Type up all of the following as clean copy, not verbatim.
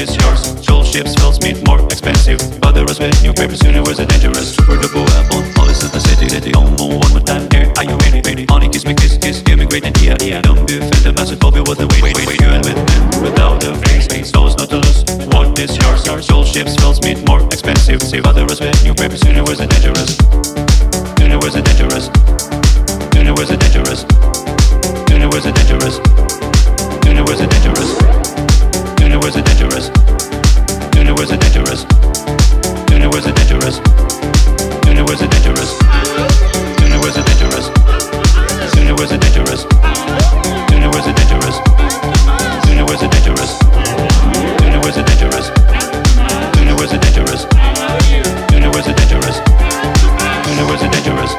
is yours? Soul ships, fills meet more expensive. Other respect, new papers, universe are dangerous. Super double apple, all is in the city. Almost one more time, here, are you ready? Honey, kiss me, kiss, give me great idea. Don't be offended, massive, Bobby, what the wait. You and with men, without a face, souls not to lose. What is yours? Soul ships, fills meet more expensive. Save other respect, new papers, universe are dangerous. Universe are dangerous. Universe are dangerous. Universe are dangerous. Universe are dangerous. Universe are dangerous. Universe are dangerous. Universe are dangerous. Universe are dangerous. Universe are dangerous. Universe are dangerous. Universe are dangerous. Universe are dangerous. Universe are dangerous. Universe are dangerous. Universe are dangerous. Universe are dangerous.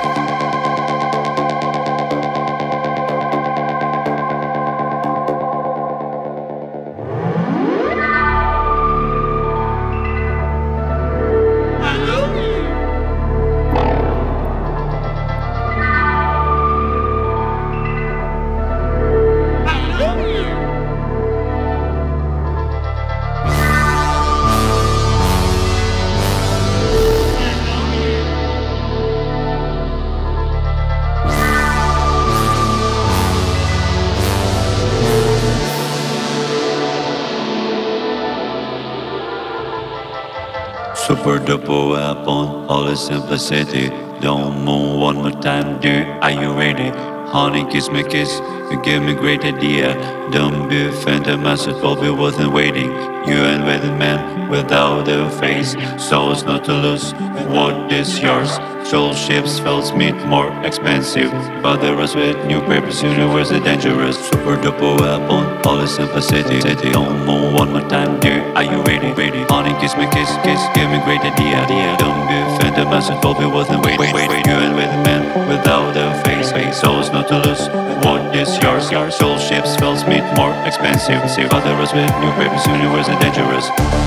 Super double apple, all is simplicity. Don't move one more time, dear. Are you ready? Honey, kiss me, kiss. You give me great idea. Don't be offended, massive, Bobby wasn't waiting. You ain't wedded man without a face. Souls not to lose. What is yours? Soul ships, fells meet more expensive. Father us with new papers, universe are dangerous. Super double apple, all is simplicity. Don't move one more time, dear. Are you ready? Honey, kiss me, kiss, give me great idea. Don't be offended, massive, Bobby wasn't waiting. You ain't wedded man without a face. Souls not to lose. What is yours? Soul ships, fells meet more expensive. Father us with new papers, universe are dangerous.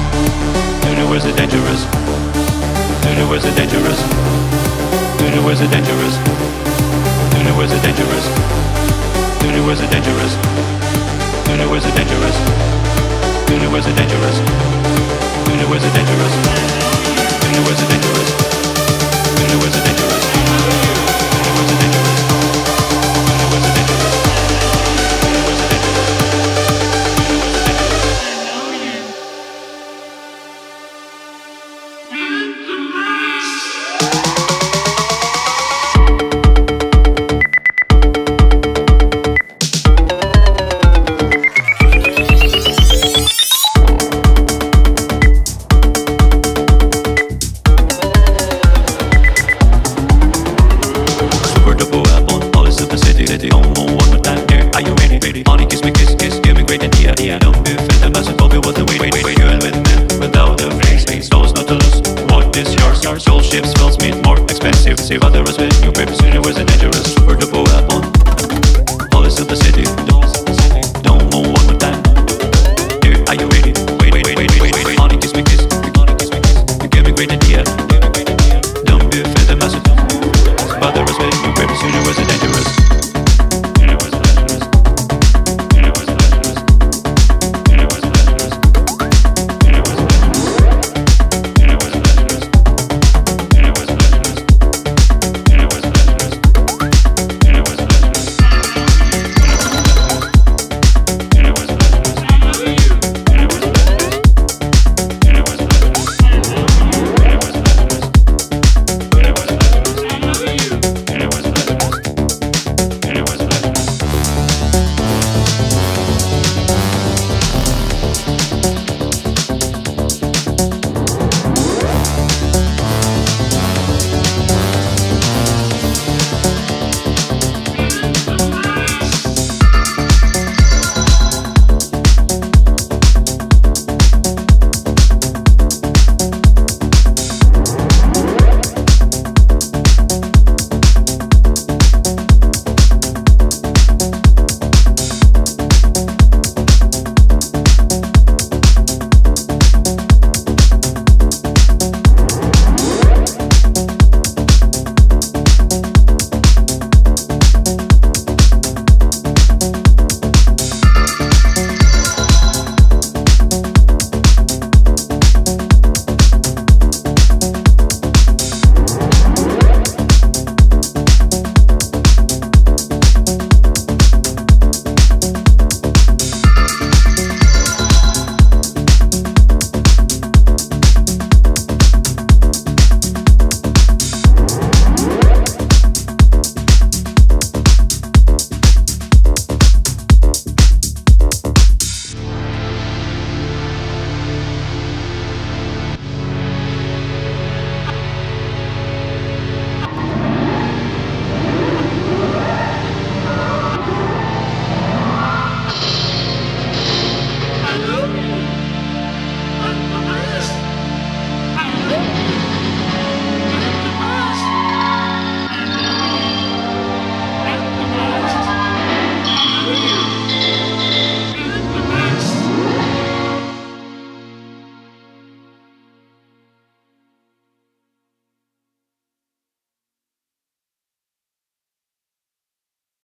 Universe are dangerous. Universe are dangerous. Universe are dangerous. Universe are dangerous. Universe are dangerous. Universe are dangerous. Universe are dangerous. Universe are dangerous. Universe are dangerous. Universe are dangerous. Universe are dangerous. Universe are dangerous. Soul ships, fills meet more expensive. Save other respect, new papers, universe and